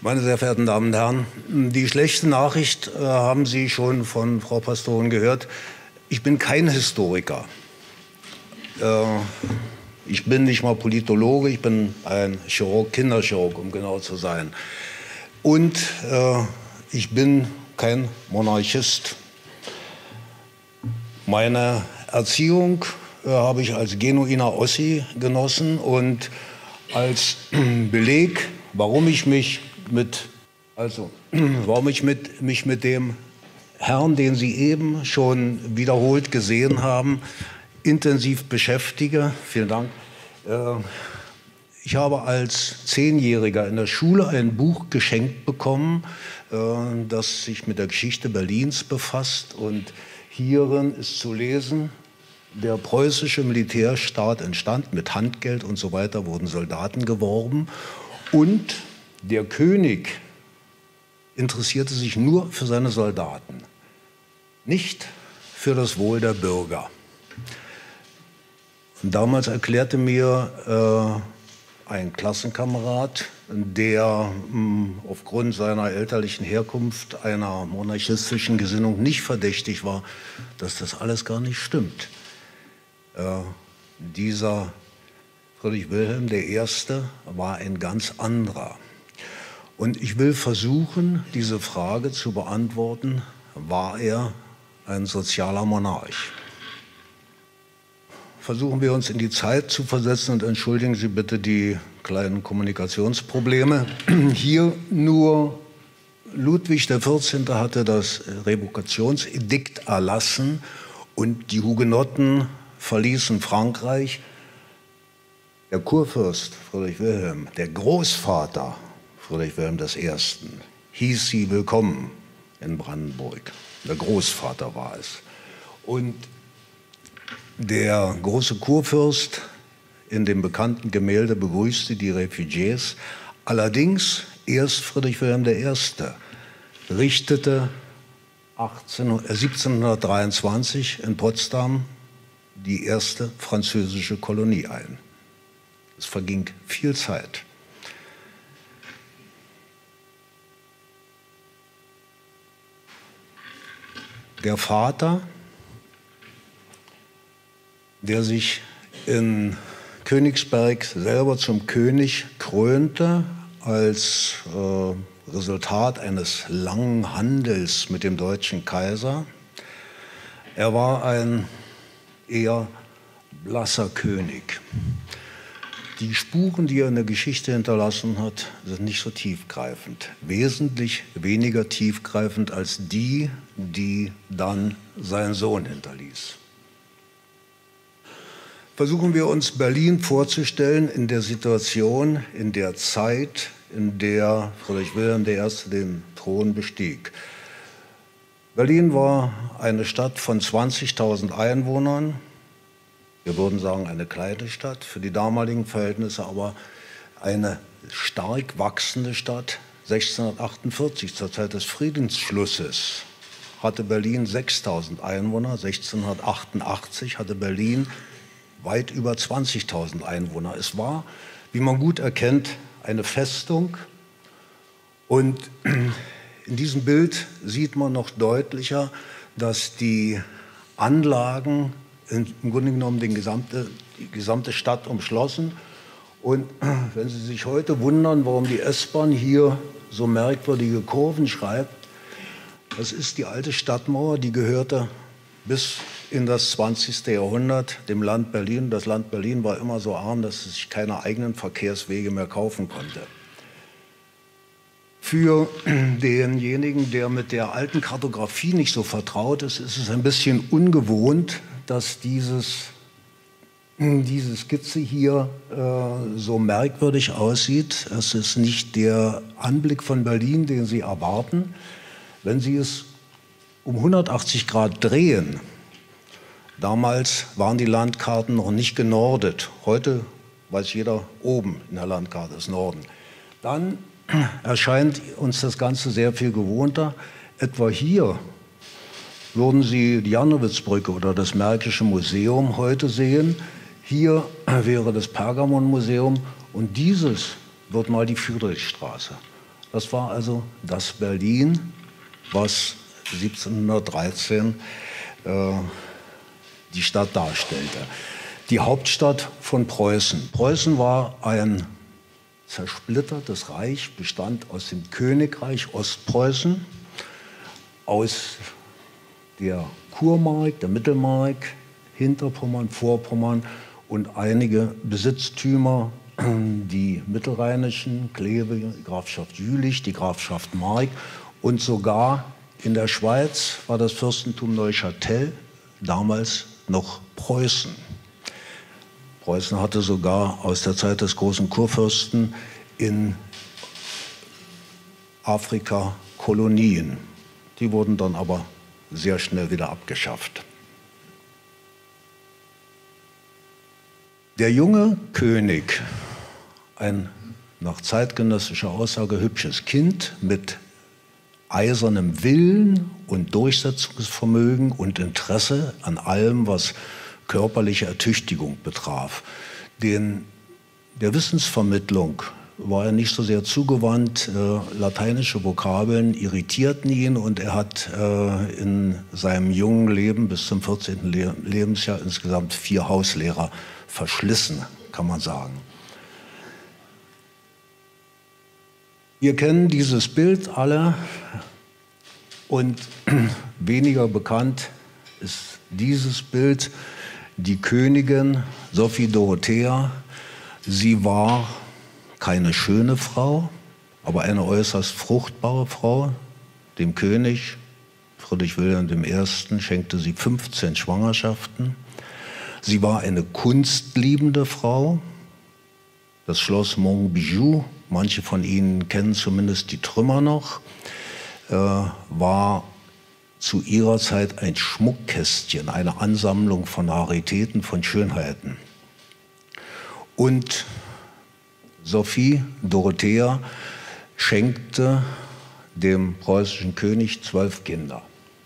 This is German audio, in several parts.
Meine sehr verehrten Damen und Herren, die schlechte Nachricht haben Sie schon von Frau Pastorin gehört. Ich bin kein Historiker. Ich bin nicht mal Politologe, ich bin ein Chirurg, Kinderchirurg, um genau zu sein. Und ich bin kein Monarchist. Meine Erziehung habe ich als genuiner Ossi genossen und als Beleg, warum ich mich mit dem Herrn, den Sie eben schon wiederholt gesehen haben, intensiv beschäftige. Vielen Dank. Ich habe als 10-Jähriger in der Schule ein Buch geschenkt bekommen, das sich mit der Geschichte Berlins befasst. Und hierin ist zu lesen: Der preußische Militärstaat entstand, mit Handgeld und so weiter wurden Soldaten geworben. Und der König interessierte sich nur für seine Soldaten, nicht für das Wohl der Bürger. Und damals erklärte mir ein Klassenkamerad, der aufgrund seiner elterlichen Herkunft einer monarchistischen Gesinnung nicht verdächtig war, dass das alles gar nicht stimmt. Dieser Friedrich Wilhelm I. war ein ganz anderer. Und ich will versuchen, diese Frage zu beantworten: War er ein sozialer Monarch? Versuchen wir uns in die Zeit zu versetzen und entschuldigen Sie bitte die kleinen Kommunikationsprobleme. Hier nur: Ludwig XIV. Hatte das Revokationsedikt erlassen und die Hugenotten verließen Frankreich. Der Kurfürst Friedrich Wilhelm, der Großvater Friedrich Wilhelm I., hieß sie willkommen in Brandenburg. Der Großvater war es. Und der große Kurfürst in dem bekannten Gemälde begrüßte die Refugiés. Allerdings erst Friedrich Wilhelm I. richtete 1723 in Potsdam die erste französische Kolonie ein. Es verging viel Zeit. Der Vater, der sich in Königsberg selber zum König krönte, als Resultat eines langen Handels mit dem deutschen Kaiser. Er war ein eher blasser König. Die Spuren, die er in der Geschichte hinterlassen hat, sind nicht so tiefgreifend. Wesentlich weniger tiefgreifend als die, die dann sein Sohn hinterließ. Versuchen wir uns Berlin vorzustellen in der Situation, in der Zeit, in der Friedrich Wilhelm I. den Thron bestieg. Berlin war eine Stadt von 20.000 Einwohnern. Wir würden sagen, eine kleine Stadt, für die damaligen Verhältnisse aber eine stark wachsende Stadt. 1648, zur Zeit des Friedensschlusses, hatte Berlin 6.000 Einwohner. 1688 hatte Berlin weit über 20.000 Einwohner. Es war, wie man gut erkennt, eine Festung. Und in diesem Bild sieht man noch deutlicher, dass die Anlagen im Grunde genommen die gesamte Stadt umschlossen. Und wenn Sie sich heute wundern, warum die S-Bahn hier so merkwürdige Kurven schreibt, das ist die alte Stadtmauer, die gehörte bis in das 20. Jahrhundert dem Land Berlin. Das Land Berlin war immer so arm, dass es sich keine eigenen Verkehrswege mehr kaufen konnte. Für denjenigen, der mit der alten Kartografie nicht so vertraut ist, ist es ein bisschen ungewohnt, dass diese Skizze hier so merkwürdig aussieht. Es ist nicht der Anblick von Berlin, den Sie erwarten. Wenn Sie es um 180 Grad drehen, damals waren die Landkarten noch nicht genordet. Heute weiß jeder, oben in der Landkarte ist Norden. Dann erscheint uns das Ganze sehr viel gewohnter. Etwa hier würden Sie die Janowitz-Brücke oder das Märkische Museum heute sehen. Hier wäre das Pergamon-Museum und dieses wird mal die Friedrichstraße. Das war also das Berlin, was 1713 die Stadt darstellte. Die Hauptstadt von Preußen. Preußen war ein zersplittertes Reich, bestand aus dem Königreich Ostpreußen, aus der Kurmark, der Mittelmark, Hinterpommern, Vorpommern und einige Besitztümer, die mittelrheinischen, Kleve, die Grafschaft Jülich, die Grafschaft Mark und sogar in der Schweiz war das Fürstentum Neuchâtel damals noch Preußen. Preußen hatte sogar aus der Zeit des großen Kurfürsten in Afrika Kolonien. Die wurden dann aber sehr schnell wieder abgeschafft. Der junge König, ein nach zeitgenössischer Aussage hübsches Kind mit eisernem Willen und Durchsetzungsvermögen und Interesse an allem, was körperliche Ertüchtigung betraf. Der Wissensvermittlung war er nicht so sehr zugewandt. Lateinische Vokabeln irritierten ihn und er hat in seinem jungen Leben bis zum 14. Lebensjahr insgesamt 4 Hauslehrer verschlissen, kann man sagen. Wir kennen dieses Bild alle und weniger bekannt ist dieses Bild. Die Königin Sophie Dorothea, sie war keine schöne Frau, aber eine äußerst fruchtbare Frau. Dem König Friedrich Wilhelm I. schenkte sie 15 Schwangerschaften. Sie war eine kunstliebende Frau. Das Schloss Montbijou, manche von Ihnen kennen zumindest die Trümmer noch, war zu ihrer Zeit ein Schmuckkästchen, eine Ansammlung von Raritäten, von Schönheiten. Und Sophie Dorothea schenkte dem preußischen König 12 Kinder.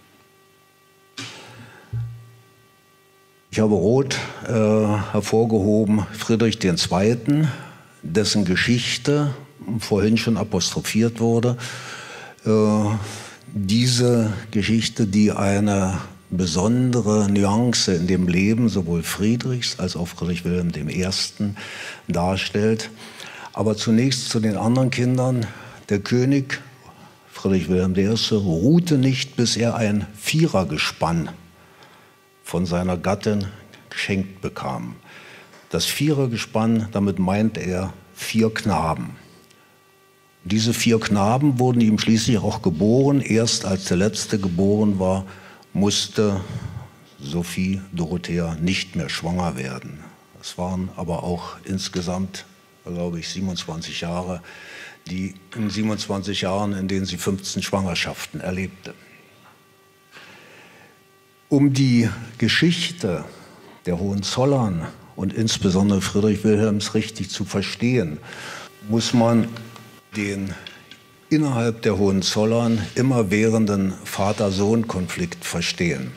Ich habe rot hervorgehoben Friedrich II., dessen Geschichte vorhin schon apostrophiert wurde. Diese Geschichte, die eine besondere Nuance in dem Leben sowohl Friedrichs als auch Friedrich Wilhelm I. darstellt. Aber zunächst zu den anderen Kindern. Der König Friedrich Wilhelm I. ruhte nicht, bis er ein Vierergespann von seiner Gattin geschenkt bekam. Das Vierergespann, damit meint er 4 Knaben. Diese 4 Knaben wurden ihm schließlich auch geboren. Erst als der letzte geboren war, musste Sophie Dorothea nicht mehr schwanger werden. Es waren aber auch insgesamt, glaube ich, 27 Jahre, in 27 Jahren, in denen sie 15 Schwangerschaften erlebte. Um die Geschichte der Hohenzollern und insbesondere Friedrich Wilhelms richtig zu verstehen, muss man den innerhalb der Hohenzollern immerwährenden Vater-Sohn-Konflikt verstehen.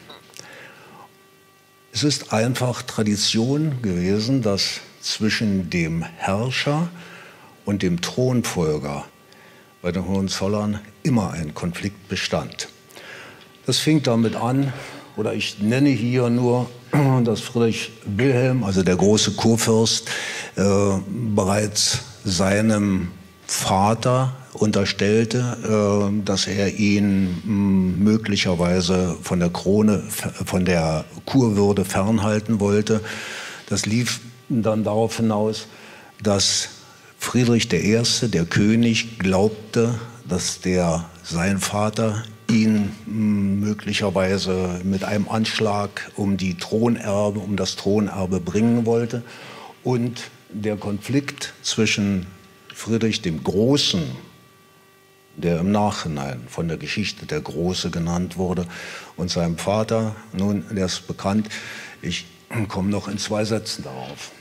Es ist einfach Tradition gewesen, dass zwischen dem Herrscher und dem Thronfolger bei den Hohenzollern immer ein Konflikt bestand. Das fing damit an, oder ich nenne hier nur, dass Friedrich Wilhelm, also der große Kurfürst, bereits seinem Vater unterstellte, dass er ihn möglicherweise von der Krone, von der Kurwürde fernhalten wollte. Das lief dann darauf hinaus, dass Friedrich I., der König, glaubte, dass sein Vater ihn möglicherweise mit einem Anschlag um das Thronerbe bringen wollte. Und der Konflikt zwischen Friedrich dem Großen, der im Nachhinein von der Geschichte der Große genannt wurde, und seinem Vater, nun, der ist bekannt, ich komme noch in 2 Sätzen darauf.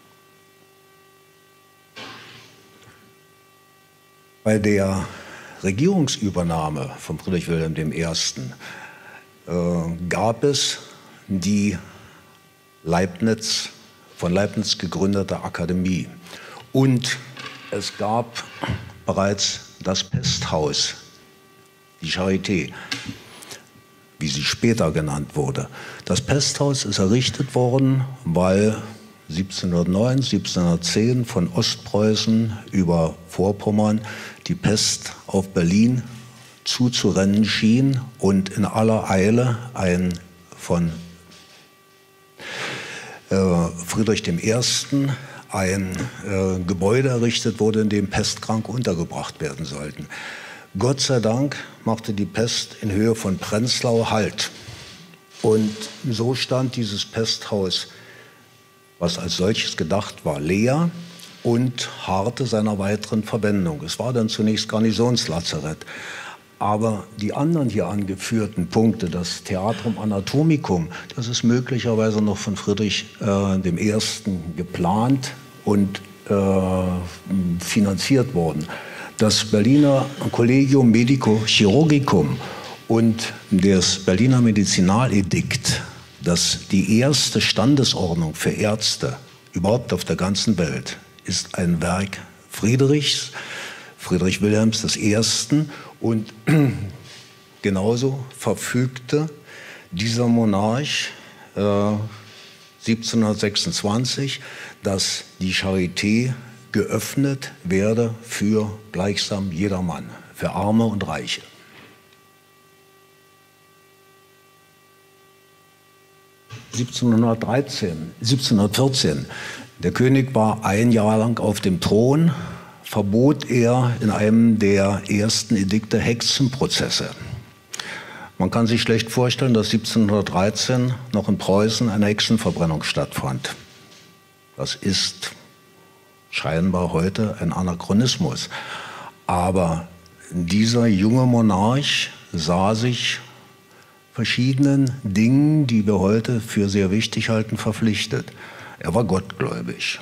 Bei der Regierungsübernahme von Friedrich Wilhelm I. Gab es die von Leibniz gegründete Akademie. Und es gab bereits das Pesthaus, die Charité, wie sie später genannt wurde. Das Pesthaus ist errichtet worden, weil 1709, 1710 von Ostpreußen über Vorpommern die Pest auf Berlin zuzurennen schien und in aller Eile ein von Friedrich I. ein Gebäude errichtet wurde, in dem Pestkranke untergebracht werden sollten. Gott sei Dank machte die Pest in Höhe von Prenzlau Halt. Und so stand dieses Pesthaus, was als solches gedacht war, leer und harrte seiner weiteren Verwendung. Es war dann zunächst Garnisonslazarett. Aber die anderen hier angeführten Punkte, das Theatrum Anatomicum, das ist möglicherweise noch von Friedrich I. geplant und finanziert worden. Das Berliner Collegium Medico-Chirurgicum und das Berliner Medizinaledikt, das die erste Standesordnung für Ärzte überhaupt auf der ganzen Welt, ist ein Werk Friedrichs, Friedrich Wilhelms I. Und genauso verfügte dieser Monarch 1726, dass die Charité geöffnet werde für gleichsam jedermann, für Arme und Reiche. (1714), der König war ein Jahr lang auf dem Thron, verbot er in einem der ersten Edikte Hexenprozesse. Man kann sich schlecht vorstellen, dass 1713 noch in Preußen eine Hexenverbrennung stattfand. Das ist scheinbar heute ein Anachronismus. Aber dieser junge Monarch sah sich verschiedenen Dingen, die wir heute für sehr wichtig halten, verpflichtet. Er war gottgläubig.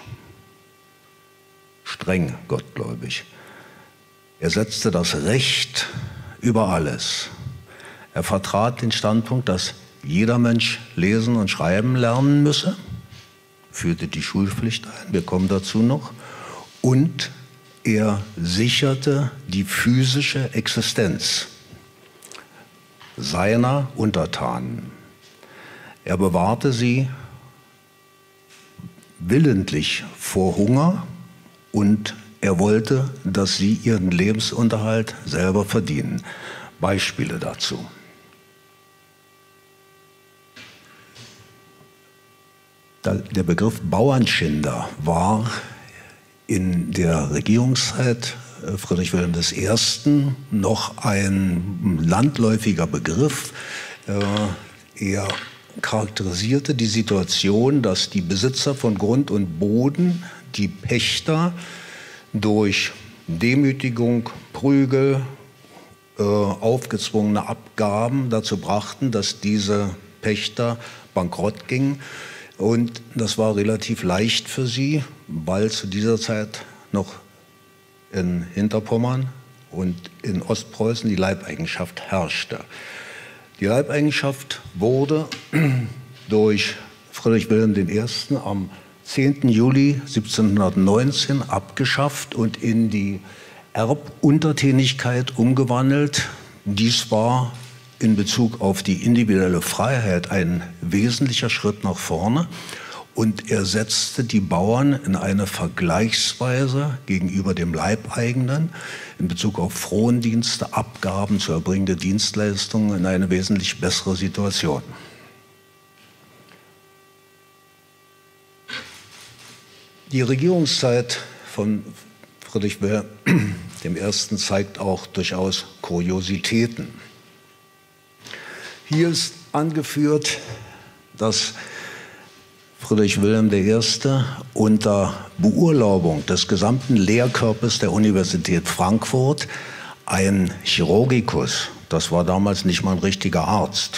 Streng gottgläubig. Er setzte das Recht über alles. Er vertrat den Standpunkt, dass jeder Mensch lesen und schreiben lernen müsse, führte die Schulpflicht ein, wir kommen dazu noch, und er sicherte die physische Existenz seiner Untertanen. Er bewahrte sie willentlich vor Hunger, und er wollte, dass sie ihren Lebensunterhalt selber verdienen. Beispiele dazu. Der Begriff Bauernschinder war in der Regierungszeit Friedrich Wilhelm I. noch ein landläufiger Begriff. Er charakterisierte die Situation, dass die Besitzer von Grund und Boden die Pächter durch Demütigung, Prügel, aufgezwungene Abgaben dazu brachten, dass diese Pächter bankrott gingen. Und das war relativ leicht für sie, weil zu dieser Zeit noch in Hinterpommern und in Ostpreußen die Leibeigenschaft herrschte. Die Leibeigenschaft wurde durch Friedrich Wilhelm I. am 10. Juli 1719 abgeschafft und in die Erbuntertänigkeit umgewandelt. Dies war in Bezug auf die individuelle Freiheit ein wesentlicher Schritt nach vorne und er setzte die Bauern in eine Vergleichsweise gegenüber dem Leibeigenen in Bezug auf Frondienste, Abgaben zu erbringende Dienstleistungen in eine wesentlich bessere Situation. Die Regierungszeit von Friedrich Wilhelm I. zeigt auch durchaus Kuriositäten. Hier ist angeführt, dass Friedrich Wilhelm I. unter Beurlaubung des gesamten Lehrkörpers der Universität Frankfurt ein Chirurgicus, das war damals nicht mal ein richtiger Arzt.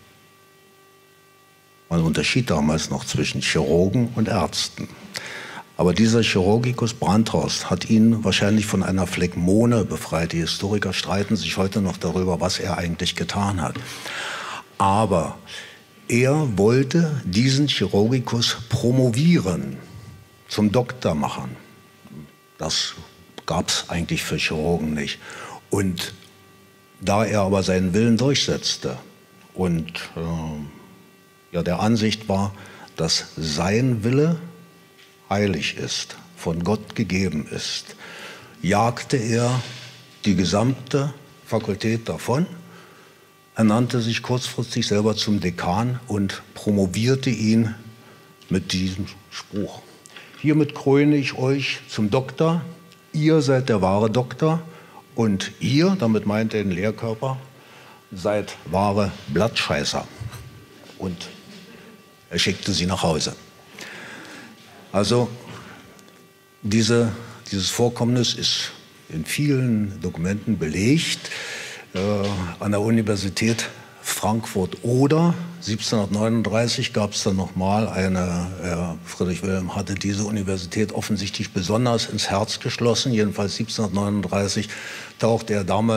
Man unterschied damals noch zwischen Chirurgen und Ärzten. Aber dieser Chirurgicus Brandhorst hat ihn wahrscheinlich von einer Phlegmone befreit. Die Historiker streiten sich heute noch darüber, was er eigentlich getan hat. Aber er wollte diesen Chirurgicus promovieren, zum Doktor machen. Das gab es eigentlich für Chirurgen nicht. Und da er aber seinen Willen durchsetzte und ja, der Ansicht war, dass sein Wille heilig ist, von Gott gegeben ist, jagte er die gesamte Fakultät davon. Er nannte sich kurzfristig selber zum Dekan und promovierte ihn mit diesem Spruch: Hiermit kröne ich euch zum Doktor, ihr seid der wahre Doktor und ihr, damit meint er den Lehrkörper, seid wahre Blattscheißer. Und er schickte sie nach Hause. Also dieses Vorkommnis ist in vielen Dokumenten belegt. An der Universität Frankfurt-Oder 1739 gab es dann nochmal Friedrich Wilhelm hatte diese Universität offensichtlich besonders ins Herz geschlossen. Jedenfalls 1739 tauchte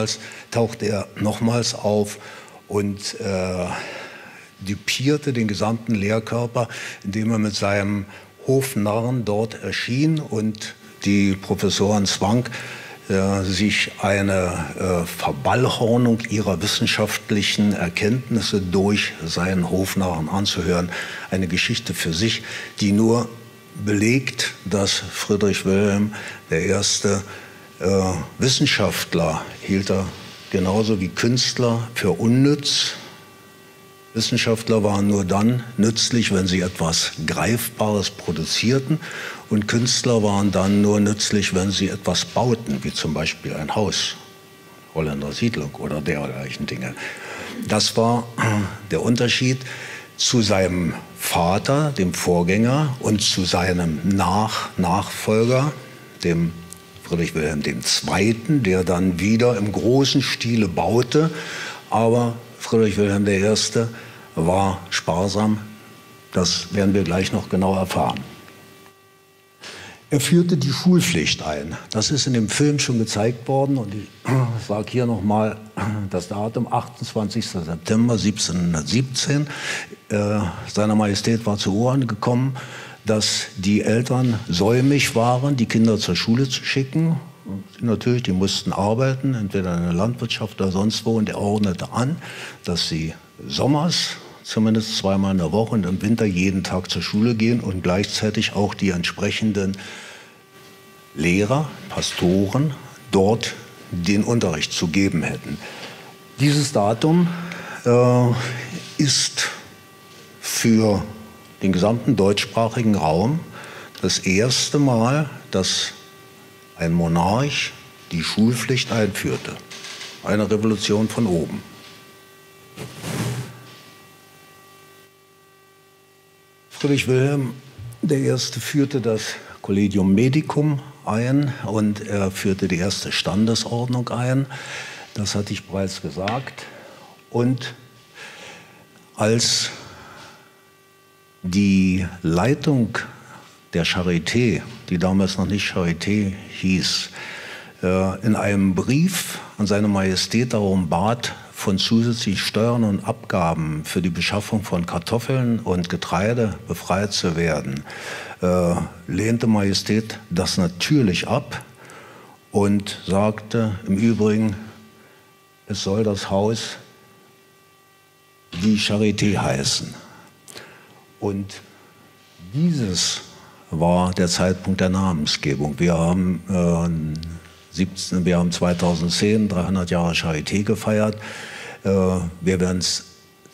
er nochmals auf und düpierte den gesamten Lehrkörper, indem er mit seinem Hofnarren dort erschien und die Professoren zwang, sich eine Verballhornung ihrer wissenschaftlichen Erkenntnisse durch seinen Hofnarren anzuhören. Eine Geschichte für sich, die nur belegt, dass Friedrich Wilhelm der erste Wissenschaftler hielt er genauso wie Künstler für unnütz. Wissenschaftler waren nur dann nützlich, wenn sie etwas Greifbares produzierten, und Künstler waren dann nur nützlich, wenn sie etwas bauten, wie zum Beispiel ein Haus, Holländer Siedlung oder dergleichen Dinge. Das war der Unterschied zu seinem Vater, dem Vorgänger, und zu seinem Nachfolger, dem Friedrich Wilhelm II., der dann wieder im großen Stile baute, aber Friedrich Wilhelm I. war sparsam, das werden wir gleich noch genau erfahren. Er führte die Schulpflicht ein. Das ist in dem Film schon gezeigt worden und ich sage hier nochmal das Datum, 28. September 1717. Seiner Majestät war zu Ohren gekommen, dass die Eltern säumig waren, die Kinder zur Schule zu schicken. Natürlich, die mussten arbeiten, entweder in der Landwirtschaft oder sonst wo, und er ordnete an, dass sie sommers zumindest zweimal in der Woche und im Winter jeden Tag zur Schule gehen und gleichzeitig auch die entsprechenden Lehrer, Pastoren dort den Unterricht zu geben hätten. Dieses Datum ist für den gesamten deutschsprachigen Raum das erste Mal, dass ein Monarch die Schulpflicht einführte. Eine Revolution von oben. Friedrich Wilhelm I. führte das Collegium Medicum ein und er führte die erste Standesordnung ein. Das hatte ich bereits gesagt. Und als die Leitung der Charité, die damals noch nicht Charité hieß, in einem Brief an seine Majestät darum bat, von zusätzlichen Steuern und Abgaben für die Beschaffung von Kartoffeln und Getreide befreit zu werden, lehnte Majestät das natürlich ab und sagte im Übrigen, es soll das Haus die Charité heißen. Und dieses war der Zeitpunkt der Namensgebung. Wir haben 2010 300 Jahre Charité gefeiert. Wir werden es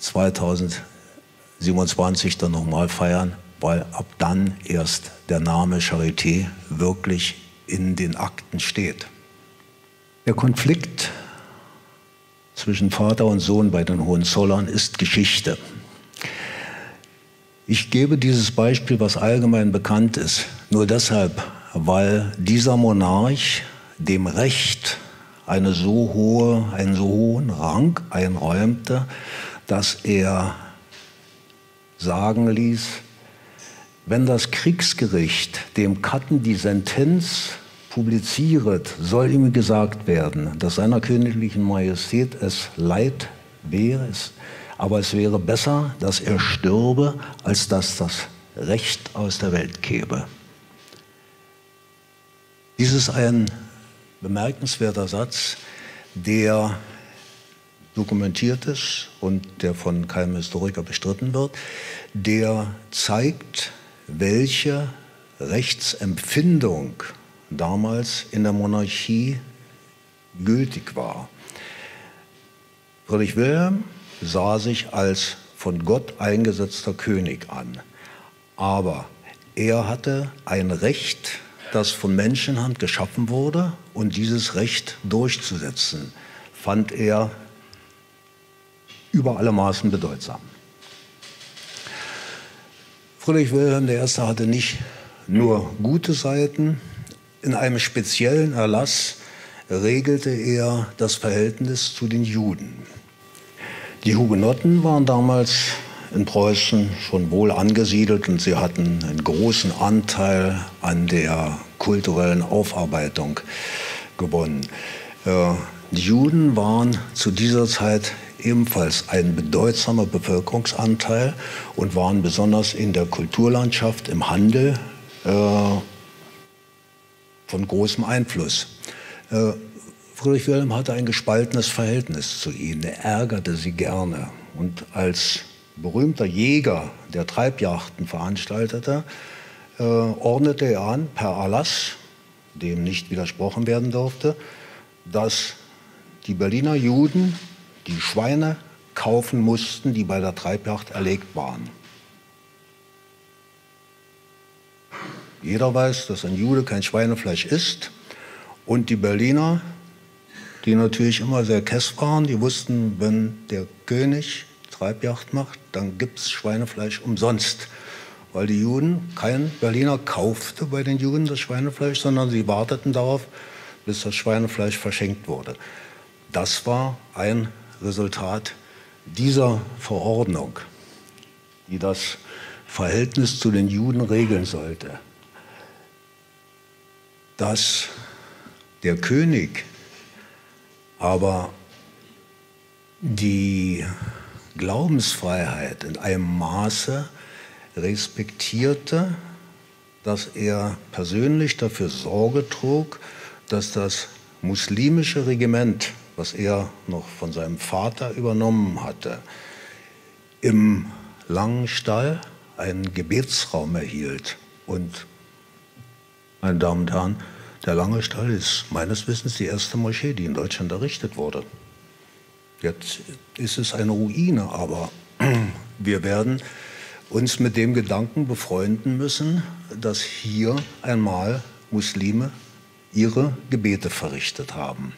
2027 dann nochmal feiern, weil ab dann erst der Name Charité wirklich in den Akten steht. Der Konflikt zwischen Vater und Sohn bei den Hohenzollern ist Geschichte. Ich gebe dieses Beispiel, was allgemein bekannt ist, nur deshalb, weil dieser Monarch dem Recht einen so hohen Rang einräumte, dass er sagen ließ, wenn das Kriegsgericht dem Katten die Sentenz publiziert, soll ihm gesagt werden, dass seiner königlichen Majestät es leid wäre, aber es wäre besser, dass er stürbe, als dass das Recht aus der Welt käme. Dies ist ein bemerkenswerter Satz, der dokumentiert ist und der von keinem Historiker bestritten wird, der zeigt, welche Rechtsempfindung damals in der Monarchie gültig war. Friedrich Wilhelm sah sich als von Gott eingesetzter König an, aber er hatte ein Recht, das von Menschenhand geschaffen wurde, und dieses Recht durchzusetzen, fand er über alle Maßen bedeutsam. Friedrich Wilhelm I. hatte nicht nur gute Seiten. In einem speziellen Erlass regelte er das Verhältnis zu den Juden. Die Hugenotten waren damals in Preußen schon wohl angesiedelt und sie hatten einen großen Anteil an der kulturellen Aufarbeitung gewonnen. Die Juden waren zu dieser Zeit ebenfalls ein bedeutsamer Bevölkerungsanteil und waren besonders in der Kulturlandschaft, im Handel von großem Einfluss. Friedrich Wilhelm hatte ein gespaltenes Verhältnis zu ihnen. Er ärgerte sie gerne. Und als berühmter Jäger, der Treibjachten veranstaltete, ordnete er an, per Erlass, dem nicht widersprochen werden durfte, dass die Berliner Juden die Schweine kaufen mussten, die bei der Treibjagd erlegt waren. Jeder weiß, dass ein Jude kein Schweinefleisch isst. Und die Berliner, die natürlich immer sehr kess waren, die wussten, wenn der König Treibjagd macht, dann gibt es Schweinefleisch umsonst. Weil die Juden, kein Berliner kaufte bei den Juden das Schweinefleisch, sondern sie warteten darauf, bis das Schweinefleisch verschenkt wurde. Das war ein Resultat dieser Verordnung, die das Verhältnis zu den Juden regeln sollte. Dass der König aber die Glaubensfreiheit in einem Maße respektierte, dass er persönlich dafür Sorge trug, dass das muslimische Regiment, was er noch von seinem Vater übernommen hatte, im Langen Stall einen Gebetsraum erhielt. Und, meine Damen und Herren, der Lange Stall ist meines Wissens die erste Moschee, die in Deutschland errichtet wurde. Jetzt ist es eine Ruine, aber wir werden uns mit dem Gedanken befreunden müssen, dass hier einmal Muslime ihre Gebete verrichtet haben.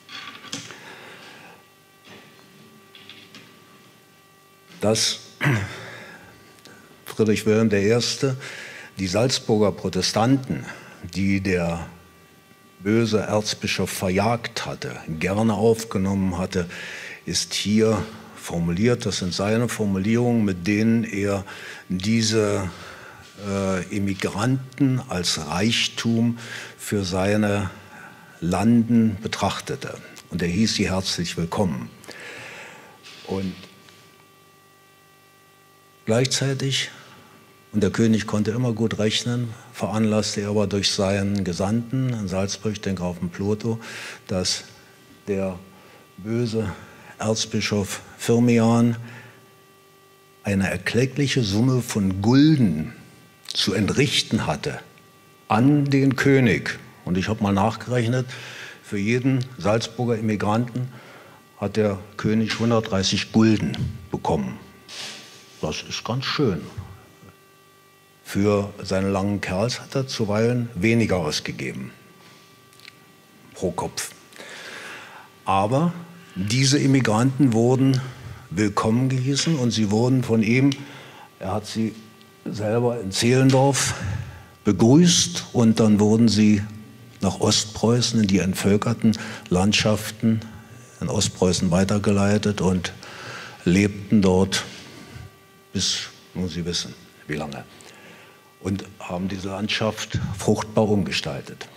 Dass Friedrich Wilhelm I. die Salzburger Protestanten, die der böse Erzbischof verjagt hatte, gerne aufgenommen hatte, ist hier formuliert. Das sind seine Formulierungen, mit denen er diese Immigranten als Reichtum für seine Landen betrachtete. Und er hieß sie herzlich willkommen. Und gleichzeitig, und der König konnte immer gut rechnen, veranlasste er aber durch seinen Gesandten in Salzburg, den Grafen Plotho, dass der böse Erzbischof Firmian eine erkleckliche Summe von Gulden zu entrichten hatte an den König. Und ich habe mal nachgerechnet, für jeden Salzburger Immigranten hat der König 130 Gulden bekommen. Das ist ganz schön. Für seine langen Kerls hat er zuweilen weniger ausgegeben pro Kopf. Aber diese Immigranten wurden willkommen geheißen und sie wurden von ihm, er hat sie selber in Zehlendorf begrüßt und dann wurden sie nach Ostpreußen in die entvölkerten Landschaften in Ostpreußen weitergeleitet und lebten dort bis, nun Sie wissen, wie lange, und haben diese Landschaft fruchtbar umgestaltet.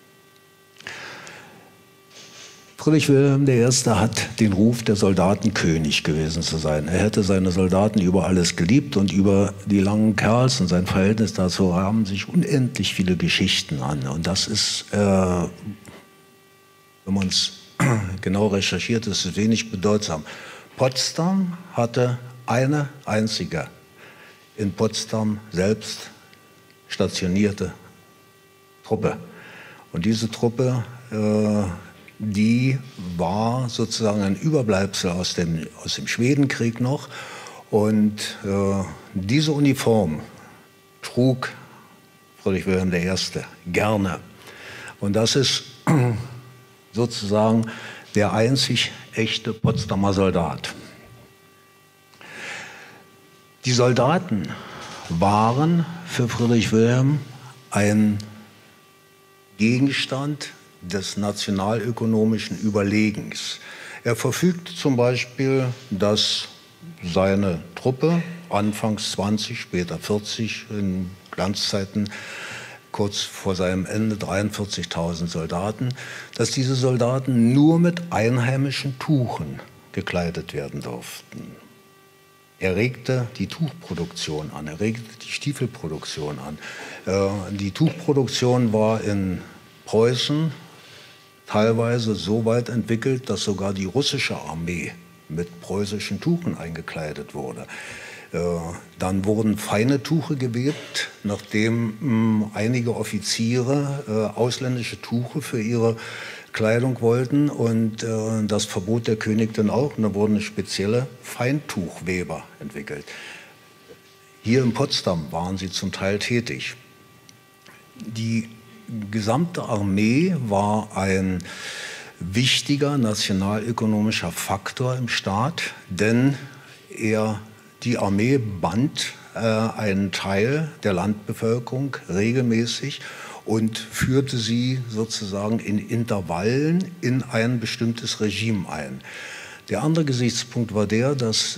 Friedrich Wilhelm I. hat den Ruf, der Soldatenkönig gewesen zu sein. Er hätte seine Soldaten über alles geliebt und über die langen Kerls und sein Verhältnis dazu haben sich unendlich viele Geschichten an. Und das ist wenn man es genau recherchiert, ist es wenig bedeutsam. Potsdam hatte eine einzige in Potsdam selbst stationierte Truppe. Und diese Truppe, die war sozusagen ein Überbleibsel aus dem Schwedenkrieg noch. Und diese Uniform trug Friedrich Wilhelm I. gerne. Und das ist sozusagen der einzig echte Potsdamer Soldat. Die Soldaten waren für Friedrich Wilhelm ein Gegenstand des nationalökonomischen Überlegens. Er verfügte zum Beispiel, dass seine Truppe, anfangs 20, später 40, in Glanzzeiten kurz vor seinem Ende 43.000 Soldaten, dass diese Soldaten nur mit einheimischen Tuchen gekleidet werden durften. Er regte die Tuchproduktion an, er regte die Stiefelproduktion an. Die Tuchproduktion war in Preußen teilweise so weit entwickelt, dass sogar die russische Armee mit preußischen Tuchen eingekleidet wurde. Dann wurden feine Tuche gewebt, nachdem einige Offiziere ausländische Tuche für ihre Kleidung wollten, und das verbot der König dann auch, und da wurden spezielle Feintuchweber entwickelt. Hier in Potsdam waren sie zum Teil tätig. Die gesamte Armee war ein wichtiger nationalökonomischer Faktor im Staat, denn die Armee band einen Teil der Landbevölkerung regelmäßig und führte sie sozusagen in Intervallen in ein bestimmtes Regime ein. Der andere Gesichtspunkt war der, dass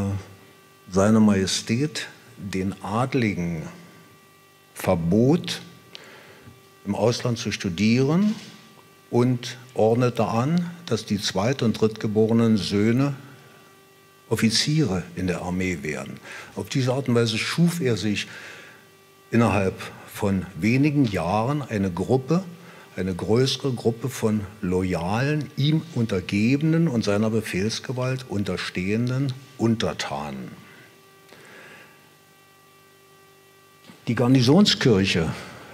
seine Majestät den Adligen verbot, im Ausland zu studieren, und ordnete an, dass die zweit- und drittgeborenen Söhne Offiziere in der Armee werden. Auf diese Art und Weise schuf er sich innerhalb von wenigen Jahren eine größere Gruppe von loyalen, ihm untergebenen und seiner Befehlsgewalt unterstehenden Untertanen. Die Garnisonskirche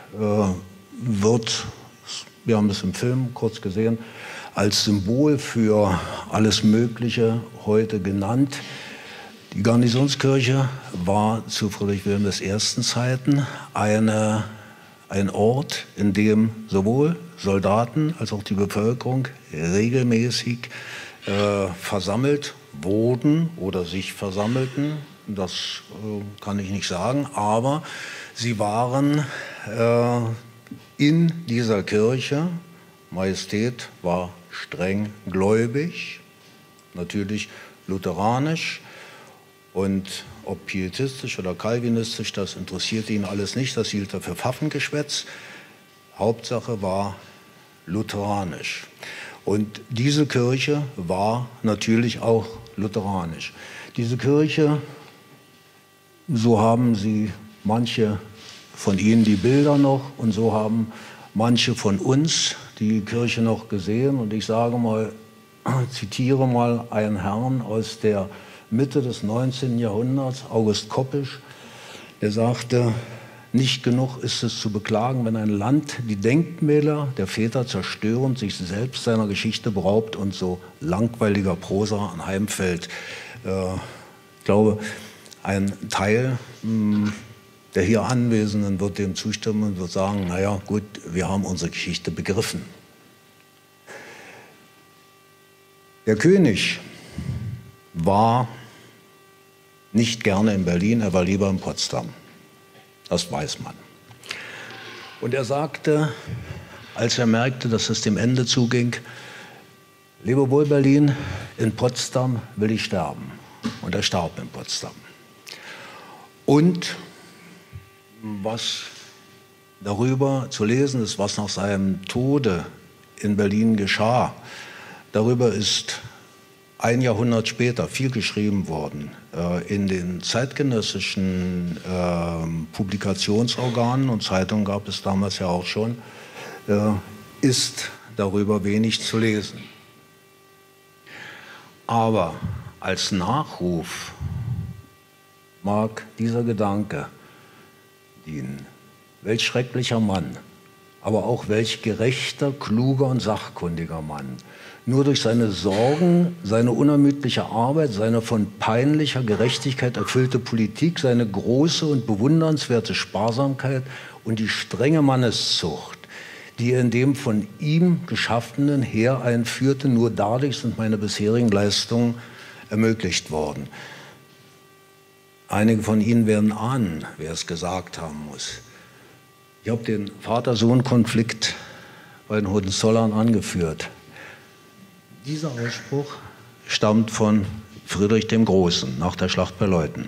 wird, wir haben es im Film kurz gesehen, als Symbol für alles Mögliche heute genannt. Die Garnisonskirche war zu Friedrich Wilhelm I. Zeiten ein Ort, in dem sowohl Soldaten als auch die Bevölkerung regelmäßig versammelt wurden oder sich versammelten. Das kann ich nicht sagen, aber sie waren in dieser Kirche. Majestät war streng gläubig, natürlich lutheranisch, und ob pietistisch oder kalvinistisch, das interessierte ihn alles nicht, das hielt er für Pfaffengeschwätz. Hauptsache war lutheranisch. Und diese Kirche war natürlich auch lutheranisch. Diese Kirche, so haben sie manche von Ihnen die Bilder noch, und so haben manche von uns die Kirche noch gesehen. Und ich sage mal, zitiere mal einen Herrn aus der Mitte des 19. Jahrhunderts, August Koppisch, der sagte: Nicht genug ist es zu beklagen, wenn ein Land die Denkmäler der Väter zerstörend sich selbst seiner Geschichte beraubt und so langweiliger Prosa anheimfällt. Ich glaube, ein Teil der hier Anwesenden wird dem zustimmen und wird sagen, naja gut, wir haben unsere Geschichte begriffen. Der König war nicht gerne in Berlin, er war lieber in Potsdam. Das weiß man. Und er sagte, als er merkte, dass es dem Ende zuging: Lebe wohl, Berlin, in Potsdam will ich sterben. Und er starb in Potsdam. Und was darüber zu lesen ist, was nach seinem Tode in Berlin geschah, darüber ist ein Jahrhundert später viel geschrieben worden. In den zeitgenössischen Publikationsorganen, und Zeitungen gab es damals ja auch schon, ist darüber wenig zu lesen. Aber als Nachruf mag dieser Gedanke dienen. Welch schrecklicher Mann, aber auch welch gerechter, kluger und sachkundiger Mann. Nur durch seine Sorgen, seine unermüdliche Arbeit, seine von peinlicher Gerechtigkeit erfüllte Politik, seine große und bewundernswerte Sparsamkeit und die strenge Manneszucht, die er in dem von ihm geschaffenen Heer einführte, nur dadurch sind meine bisherigen Leistungen ermöglicht worden. Einige von Ihnen werden ahnen, wer es gesagt haben muss. Ich habe den Vater-Sohn-Konflikt bei den Hohenzollern angeführt. Dieser Ausspruch stammt von Friedrich dem Großen nach der Schlacht bei Leuthen.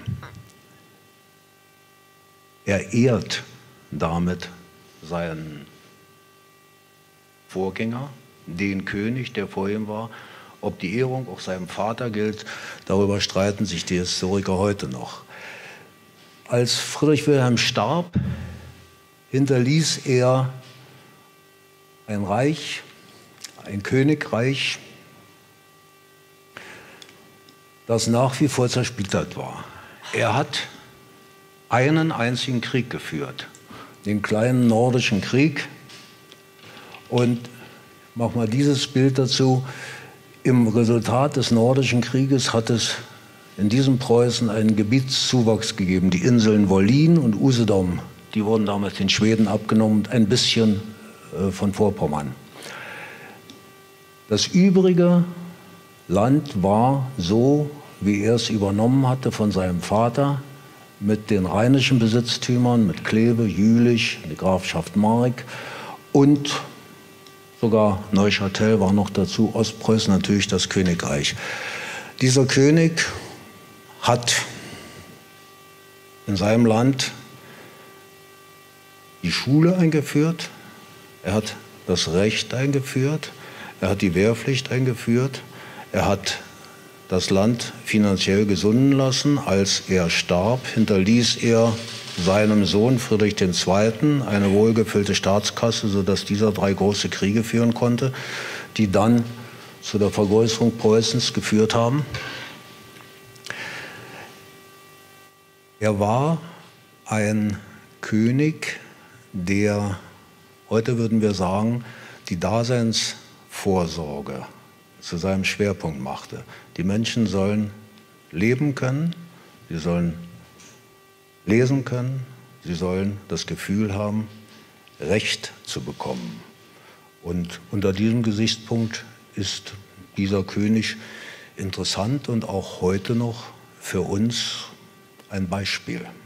Er ehrt damit seinen Vorgänger, den König, der vor ihm war. Ob die Ehrung auch seinem Vater gilt, darüber streiten sich die Historiker heute noch. Als Friedrich Wilhelm starb, hinterließ er ein Reich, ein Königreich, das nach wie vor zersplittert war. Er hat einen einzigen Krieg geführt, den kleinen nordischen Krieg. Und ich mache mal dieses Bild dazu. Im Resultat des nordischen Krieges hat es in diesem Preußen einen Gebietszuwachs gegeben. Die Inseln Wollin und Usedom, die wurden damals den Schweden abgenommen und ein bisschen von Vorpommern. Das übrige Land war so, wie er es übernommen hatte von seinem Vater, mit den rheinischen Besitztümern, mit Kleve, Jülich, die Grafschaft Mark und sogar Neuchâtel war noch dazu, Ostpreußen natürlich das Königreich. Dieser König hat in seinem Land die Schule eingeführt, er hat das Recht eingeführt, er hat die Wehrpflicht eingeführt, er hat das Land finanziell gesunden lassen. Als er starb, hinterließ er seinem Sohn Friedrich II. Eine wohlgefüllte Staatskasse, sodass dieser 3 große Kriege führen konnte, die dann zu der Vergrößerung Preußens geführt haben. Er war ein König, der, heute würden wir sagen, die Daseinsvorsorge zu seinem Schwerpunkt machte. Die Menschen sollen leben können, sie sollen lesen können, sie sollen das Gefühl haben, Recht zu bekommen. Und unter diesem Gesichtspunkt ist dieser König interessant und auch heute noch für uns ein Beispiel.